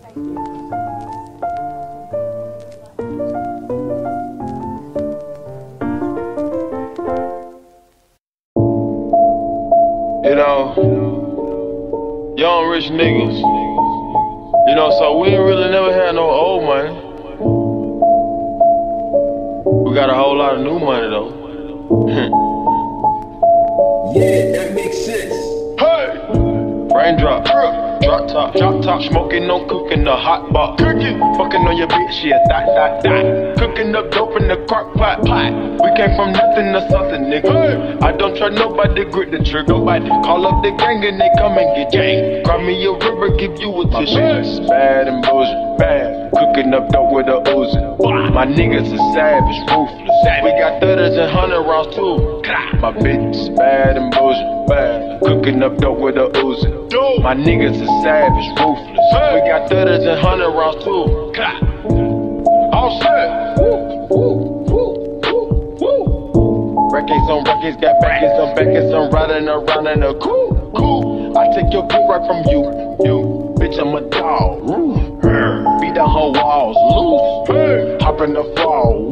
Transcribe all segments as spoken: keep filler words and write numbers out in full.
You know, young rich niggas, you know, so we ain't really never had no old money. We got a whole lot of new money though. Yeah, that makes sense. Hey! Raindrop, drop top, drop top, smoking, no cooking, the hot box. Cooking, fucking on your bitch, yeah, that, that, that. Cooking up dope in the crock pot, pot. We came from nothing to something, nigga. Hey. I don't try nobody, grip the trigger. Nobody call up the gang and they come and get gang. Grab me a river, give you a tissue. Bad and bullshit, bad. Cooking up dope with a Uzi. My niggas are savage, ruthless. We got thudders and hundred rounds too. My bitch is bad and bullshit, bad. Cooking up dope with a Uzi. My niggas are savage, ruthless. We got thudders and hundred rounds too. All set. Records on records, got backers on backers. I'm riding around in a cool, cool. I take your beat right from you, you. Bitch, I'm a dog. Beat the whole walls loose. Hey. Hop in the fall.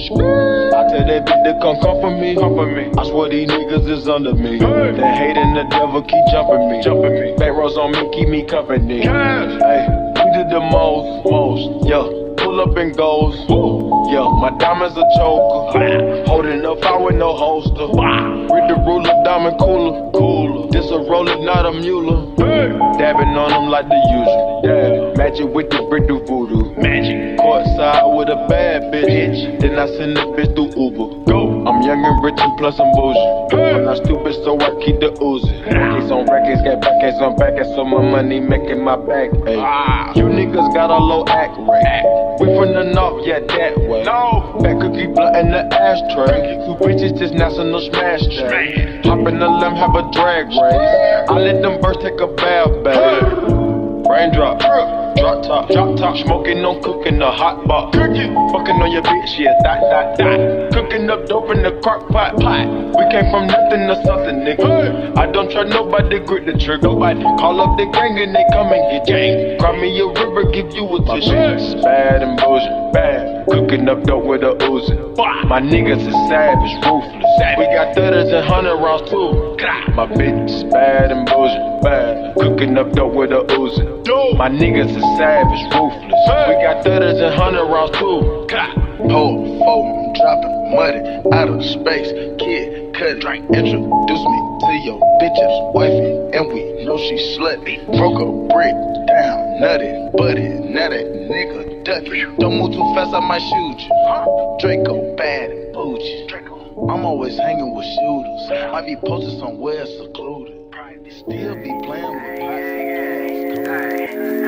I tell that bitch to come come for me, come for me. I swear these niggas is under me. Hey. The hate and the devil keep jumping me, jumping me. Back rows on me, keep me company. Yes. Hey, we did the most, most, yeah. Pull up and goes, yeah. My diamonds a choker, holding up fire with no holster. Read the ruler, diamond cooler, cooler. This a roller, not a mule. Hey. Dabbing on them like the usual. Yeah. Magic with the brick do voodoo. Magic. Courtside with a bad bitch. Then I send the bitch through Uber. Go. I'm young and rich and plus I'm bougie. Hey. I'm not stupid, so I keep the Uzi. Records on records, got backers on backers, so my money making my back. Ay. Ah. You niggas got a low act rate. We from the north, yeah, that way. No. Back cookie blunt in the ashtray. Two bitches just national smash day. Hop in the limb, have a drag race. I let them birds take a bath, babe. Raindrop, drop top, drop top, smoking, no cooking, the hot box. Cooking, fucking on your bitch, yeah, that, that, that. Cooking up dope in the crock pot, pot. We came from nothing to something, nigga. Hey. I don't try nobody, grip the trigger. Nobody call up the gang and they come and get gang. Grab me a river, give you a tissue. Bad and bullshit, bad. Cooking up dope with a Uzi. My niggas is savage, ruthless. We got thudders and hundred rounds too. My bitch is bad and bullshit, bad. Cooking up dope with a Uzi. My niggas is savage, ruthless. We got thudders and hundred rounds too. Hold, fold, dropping muddy out of space. Kid, cut, drink, introduce me to your bitch's wifey, and we know she slutty. Broke a brick down, nutty, buddy, now that nigga ducky. Don't move too fast, I might shoot you. Draco bad and bougie. I'm always hanging with shooters. Might be posted somewhere secluded. Still be playing with hey, hey,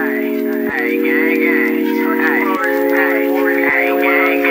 hey, gang, gang. Hey, hey, gang,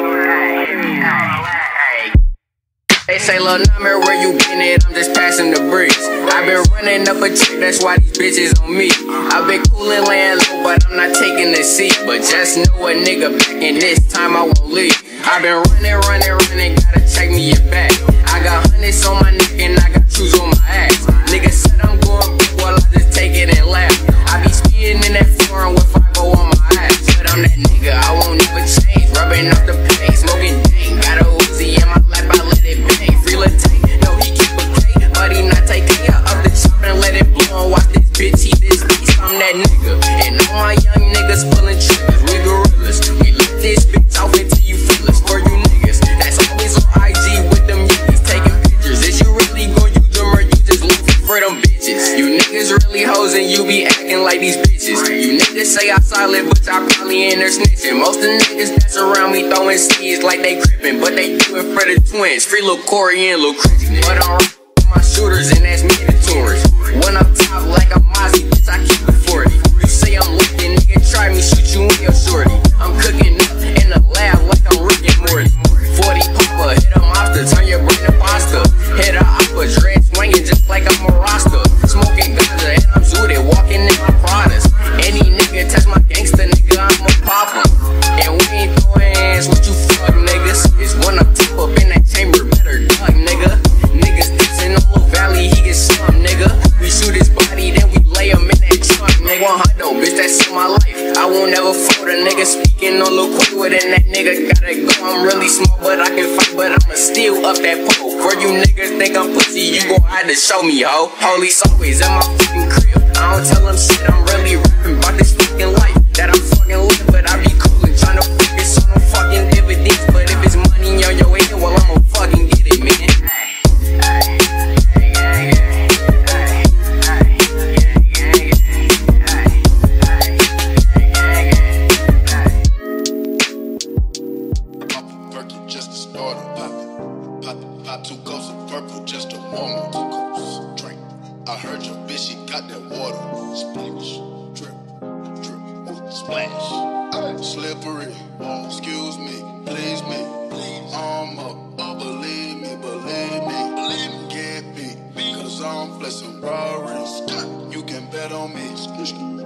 gang. Hey, hey. They say, lil' number, where you been at? I'm just passing the bricks. I've been running up a check, that's why these bitches on me. I've been coolin' laying low, but I'm not taking the seat. But just know a nigga back, and this time I won't leave. I've been running, running, running, gotta check me your back. I got hundreds on my neck and I got shoes on my ass. Niggas said I'm going quick, well I just take it and laugh. I be speeding in that foreign with five oh on my ass. But I'm that nigga, I won't never change. Rubbing off the pain, smoking dang. Got a Uzi in my lap, I let it bang. Free little tank, no he keep a K, but he not taking it up the chop and let it blow and watch this bitch eat this beast. I'm that nigga, and all my young niggas pulling triggers. We gorillas, we let this bitch off until you feel us. For you niggas, that's always on I G with them yuppies taking pictures. Is you really gon' use them or you just looking for them bitches? You niggas really hoes and you be acting like these bitches. You niggas say I solid, but y'all probably in there snitching. Most of the niggas that's around me throwing seeds like they crippin', but they do it for the twins. Free Lil Corey and Lil Christian. But I'm with my shooters and that's mandatory. When I'm top like a Mozzie, bitch, I keep it forty. You say I'm looking, nigga, try me, shoot you in your shorty. I'm cooking up in the lab like I'm Rick and Morty. forty papa, hit a monster, turn your brain to pasta. Hit a opera, dread swinging just like I'm a roster. Smoking ganja and I'm zooted, walking in my Pradas. Any nigga touch my gangster, nigga, I'ma pop him. And we ain't throwing hands with you fuck niggas. It's when I'm top up in that chamber, better duck, nigga. Niggas dissing on Lil Valley, he get slum, nigga. We shoot his body, then we lay him in that trunk, won't ever fold. A nigga speaking on Lil Quick with it, and that nigga gotta go. I'm really small, but I can fight, but I'ma steal up that pole. Where you niggas think I'm pussy, you gon' have to show me, ho. Police always in my fucking crib. I don't tell them shit, I'm really rapping about this fucking life that I'm fucking living, but I be coolin', tryna focus on them fucking dividends. But if it's money on your head, well, I'ma fucking get it, man. Just to start it, pop it, pop it, pop two cups of purple just to warm up. Two cups, drink. I heard your bitch, she got that water. Splash, drip, drip, splash. Slippery, excuse me, please me, please. I'm up, oh, believe me, believe me, believe me, get me, cause I'm blessing Rari's. You can bet on me.